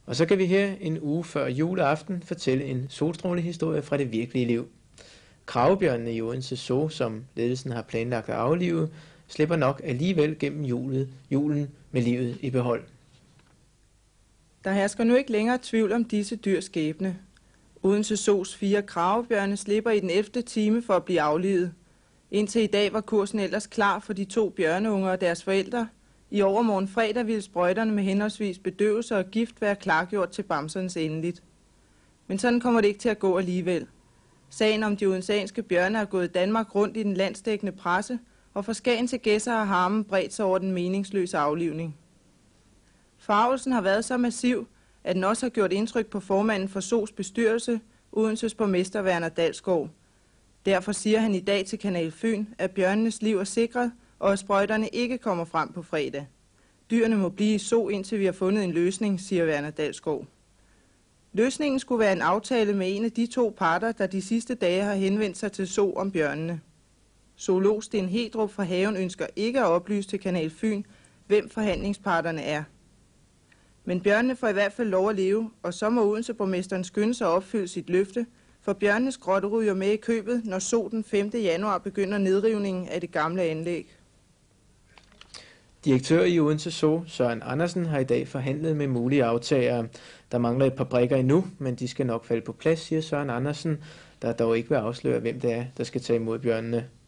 Og så kan vi her en uge før juleaften fortælle en solstrålehistorie fra det virkelige liv. Kravebjørnene i Odense Zoo, som ledelsen har planlagt at aflive, slipper nok alligevel gennem julen med livet i behold. Der hersker nu ikke længere tvivl om disse dyrs skæbne. Odense Zoos 4 kravebjørne slipper i den 11. time for at blive aflivet. Indtil i dag var kursen ellers klar for de 2 bjørneunger og deres forældre. I overmorgen fredag ville sprøjterne med henholdsvis bedøvelse og gift være klargjort til bamsernes endeligt. Men sådan kommer det ikke til at gå alligevel. Sagen om de odenseanske bjørne er gået Danmark rundt i den landsdækkende presse, og fra Skagen til Gedser har harmen bredt sig over den meningsløse aflivning. Forargelsen har været så massiv, at den også har gjort indtryk på formanden for Zoos bestyrelse, Odenses borgmester Verner Dalsgaard. Derfor siger han i dag til Kanal Fyn, at bjørnenes liv er sikret, og at sprøjterne ikke kommer frem på fredag. Dyrene må blive i zoo, indtil vi har fundet en løsning, siger Verner Dalsgaard. Løsningen skulle være en aftale med en af de 2 parter, der de sidste dage har henvendt sig til Zoo om bjørnene. Zoolog Sten Hedrup fra Haven ønsker ikke at oplyse til Kanal Fyn, hvem forhandlingsparterne er. Men bjørnene får i hvert fald lov at leve, og så må Odense-borgmesteren skynde sig at opfylde sit løfte, for bjørnenes grotte ryger med i købet, når Zoo den 5. januar begynder nedrivningen af det gamle anlæg. Direktør i Odense Zoo, Søren Andersen, har i dag forhandlet med mulige aftagere. Der mangler et par brikker endnu, men de skal nok falde på plads, siger Søren Andersen, der dog ikke vil afsløre, hvem det er, der skal tage imod bjørnene.